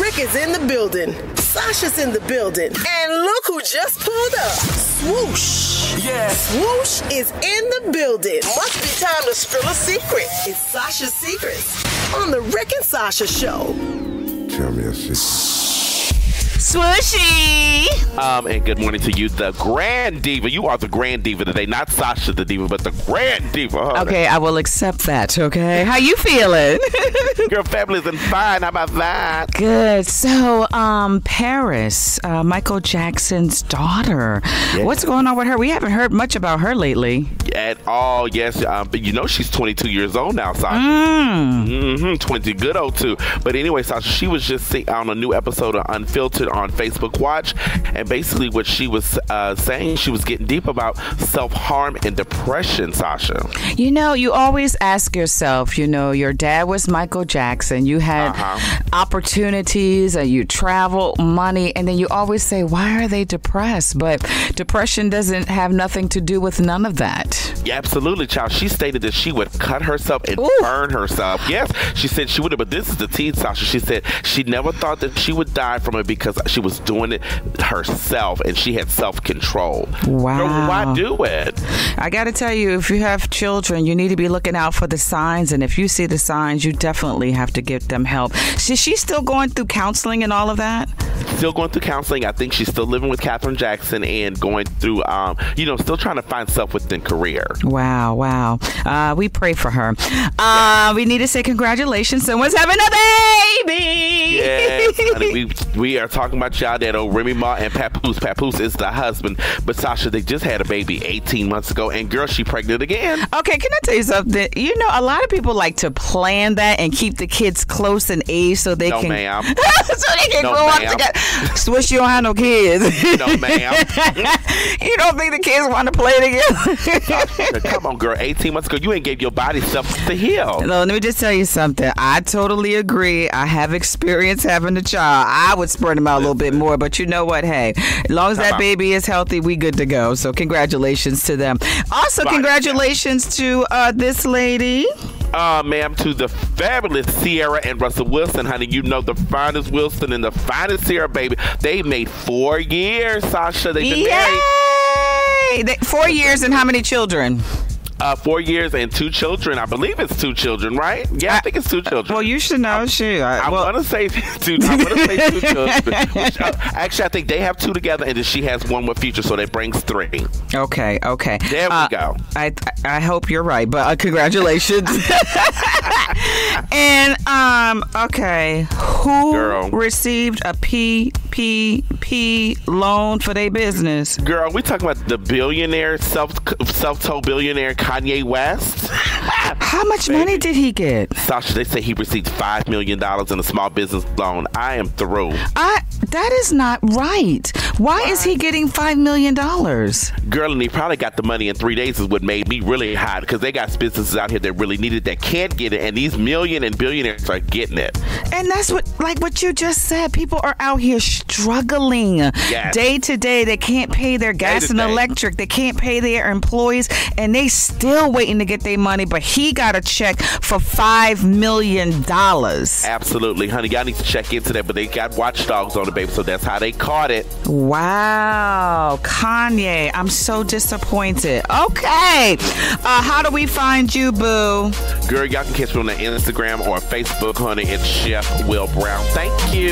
Rick is in the building. Sasha's in the building. And look who just pulled up. Swoosh. Yeah. Swoosh is in the building. Must be time to spill a secret. It's Sasha's Secrets on the Rick and Sasha Show. Tell me a secret. Swooshy. And good morning to you, the Grand Diva. You are the Grand Diva today, not Sasha the Diva, but the Grand Diva. Okay, I will accept that, okay? How you feeling? Girl, fabulous and fine. How about that? Good. So, Paris, Michael Jackson's daughter. Yeah. What's going on with her? We haven't heard much about her lately. At all, yes. But you know she's 22 years old now, Sasha. 20, good old too. But anyway, Sasha, she was just on a new episode of Unfiltered on Facebook Watch, and basically what she was saying, she was getting deep about self-harm and depression, Sasha. You know, you always ask yourself, you know, your dad was Michael Jackson. You had opportunities and you travel, money, and then you always say, why are they depressed? But depression doesn't have nothing to do with none of that. Yeah, absolutely, child. She stated that she would cut herself and burn herself. Yes, she said she would have, but this is the tea, Sasha. She said she never thought that she would die from it because she was doing it herself and she had self-control. Wow. So why do it? I got to tell you, if you have children, you need to be looking out for the signs. And if you see the signs, you definitely have to get them help. Is she still going through counseling and all of that? Still going through counseling. I think she's still living with Catherine Jackson and going through, still trying to find self-within career. Wow. We pray for her. We need to say congratulations. Someone's having a baby. Yes, honey, we are talking about y'all that old Remy Ma and Papoose. Papoose is the husband. But Sasha, they just had a baby 18 months ago. And girl, she pregnant again. Okay, can I tell you something? You know, a lot of people like to plan that and keep the kids close in age so they can... No, ma'am. so they can grow up together. Swish, you don't have no kids. No, ma'am. You don't think the kids want to play together? Sasha, come on, girl. 18 months ago, you ain't gave your body stuff to heal. No, let me just tell you something. I totally agree. I have experience having a child. I would spread them out a little bit more, but you know what? Hey, as long as that baby is healthy, we good to go. So congratulations to them. Also, congratulations to this lady. Ma'am, to the fabulous Ciara and Russell Wilson, honey. You know the finest Wilson and the finest Ciara, baby. They made 4 years, Sasha. They've been married. 4 years and how many children? 4 years and 2 children. I believe it's 2 children, right? Yeah, I think it's 2 children. Well, you should know. I want to say 2. I want to say 2 children. Actually, I think they have 2 together, and then she has 1 with Future, so that brings 3. Okay. There we go. I hope you're right, but congratulations. And okay, who received a PPP loan for their business? Girl, we talking about the billionaire, self-told billionaire Kanye West. How much money did he get? Sasha, they say he received $5 million in a small business loan. I am through. That is not right. Why is he getting $5 million? Girl, and he probably got the money in 3 days is what made me really hot, because they got businesses out here that really need it that can't get it, and these million and billionaires are getting it. And that's what you just said. People are out here struggling day to day. They can't pay their gas and electric. They can't pay their employees, and they still waiting to get their money. But he got a check for $5 million. Absolutely, honey. Y'all need to check into that. But they got watchdogs on the baby, so that's how they caught it. Wow, Kanye, I'm so disappointed. Okay, how do we find you, boo? Girl, y'all can catch me on the Instagram or Facebook, honey. It's Chef Will Brown. Thank you.